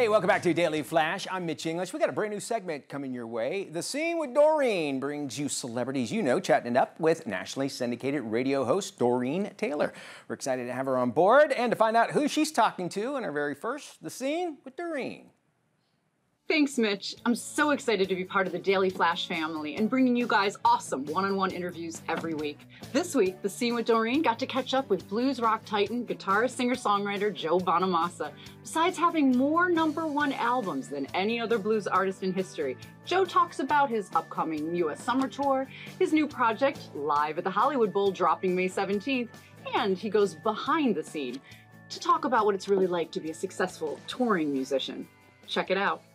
Hey, welcome back to Daily Flash. I'm Mitch English. We got a brand new segment coming your way. The Scene with Doreen brings you celebrities you know chatting it up with nationally syndicated radio host Doreen Taylor. We're excited to have her on board and to find out who she's talking to in our very first The Scene with Doreen. Thanks, Mitch. I'm so excited to be part of the Daily Flash family and bringing you guys awesome one-on-one interviews every week. This week, The Scene with Doreen got to catch up with blues rock titan, guitarist, singer-songwriter Joe Bonamassa. Besides having more #1 albums than any other blues artist in history, Joe talks about his upcoming U.S. summer tour, his new project, Live at the Hollywood Bowl, dropping May 17th, and he goes behind the scene to talk about what it's really like to be a successful touring musician. Check it out.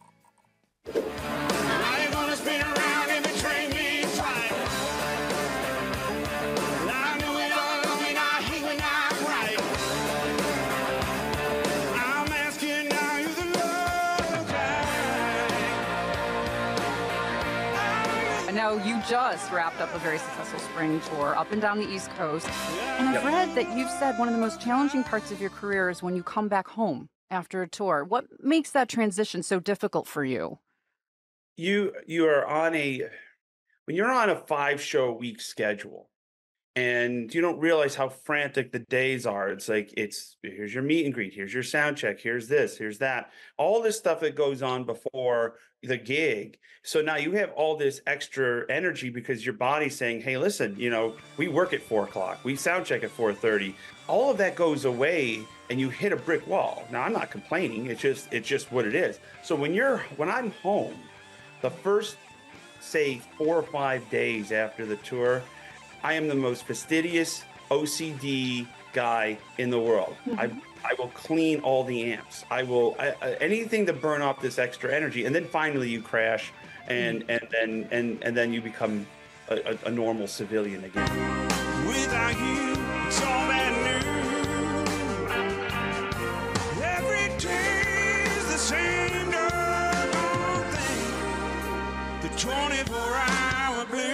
I know you just wrapped up a very successful spring tour up and down the East Coast, and I've read that you've said one of the most challenging parts of your career is when you come back home after a tour. What makes that transition so difficult for you? You are on when you're on a 5-show a week schedule and you don't realize how frantic the days are. It's like, here's your meet and greet, here's your sound check, here's this, here's that, all this stuff that goes on before the gig. So now you have all this extra energy because your body's saying, hey, listen, we work at 4 o'clock, we sound check at 4:30. All of that goes away and you hit a brick wall. Now, I'm not complaining. It's just what it is. So when I'm home, the first, say, 4 or 5 days after the tour, I am the most fastidious OCD guy in the world. I will clean all the amps. I will anything to burn off this extra energy, and then finally you crash, and then you become a normal civilian again. Without you, it's all bad news. Every day is the same old thing. The 24-hour blues.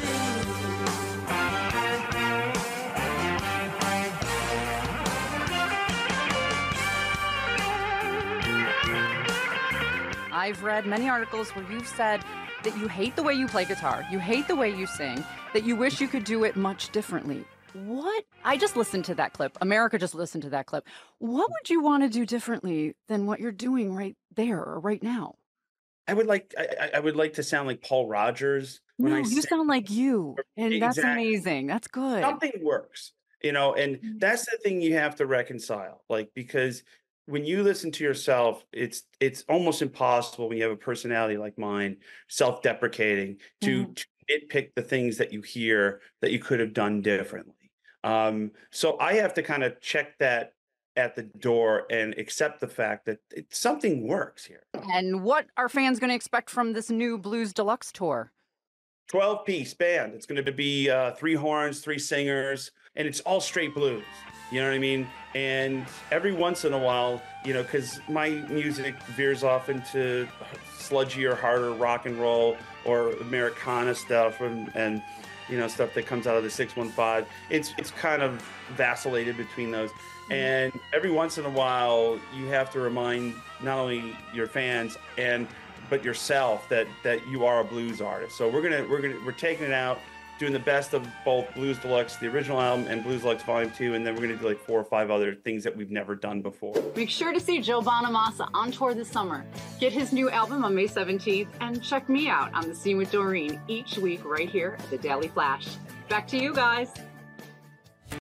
I've read many articles where you've said that you hate the way you play guitar, you hate the way you sing, that you wish you could do it much differently. What? I just listened to that clip. America just listened to that clip. What would you want to do differently than what you're doing right there or right now? I would like to sound like Paul Rogers. No, you sound like you, and that's amazing. That's good. Something works, and that's the thing you have to reconcile, because when you listen to yourself, it's almost impossible when you have a personality like mine, self-deprecating, to nitpick the things that you hear that you could have done differently. So I have to kind of check that at the door and accept the fact that something works here. And what are fans going to expect from this new Blues Deluxe tour? 12-piece band. It's going to be 3 horns, 3 singers, and it's all straight blues. You know what I mean? And every once in a while, because my music veers off into sludgier, harder rock and roll or Americana stuff and stuff that comes out of the 615. It's kind of vacillated between those. And every once in a while, you have to remind not only your fans but yourself that you are a blues artist. So we're taking it out, doing the best of both Blues Deluxe, the original album, and Blues Deluxe Volume 2, and then we're going to do 4 or 5 other things that we've never done before. Make sure to see Joe Bonamassa on tour this summer. Get his new album on May 17th, and check me out on The Scene with Doreen each week right here at the Daily Flash. Back to you guys.